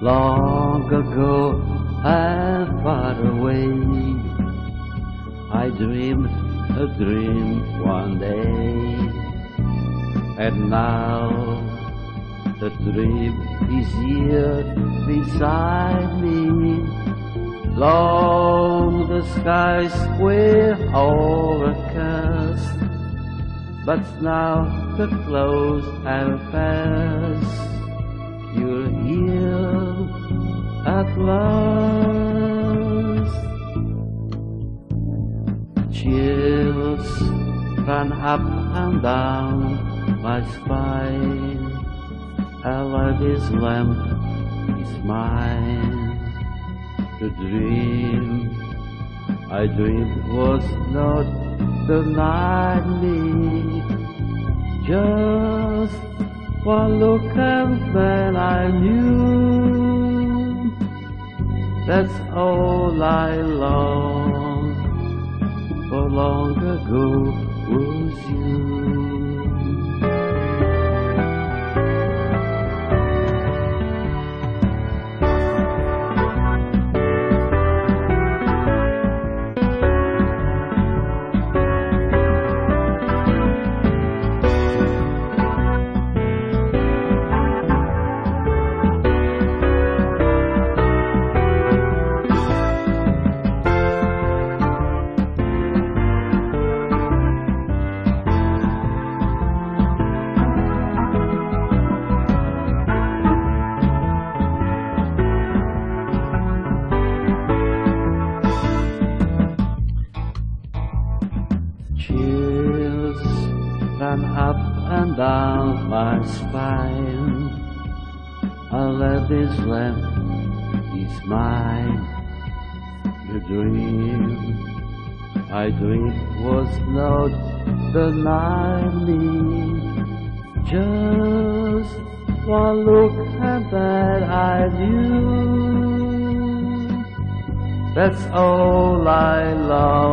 Long ago and far away, I dreamed a dream one day, and now the dream is here beside me. Long the skies were overcast, but now the clouds have passed. You're here at last. Chills run up and down my spine. This lamp is mine. The dream I dreamed was not denied me. Just one look and then I knew that's all I longed for long ago was you. Chills run up and down my spine. I'll let this lamp is mine. The dream I dreamed was not denied me. Just one look and then I knew that's all I love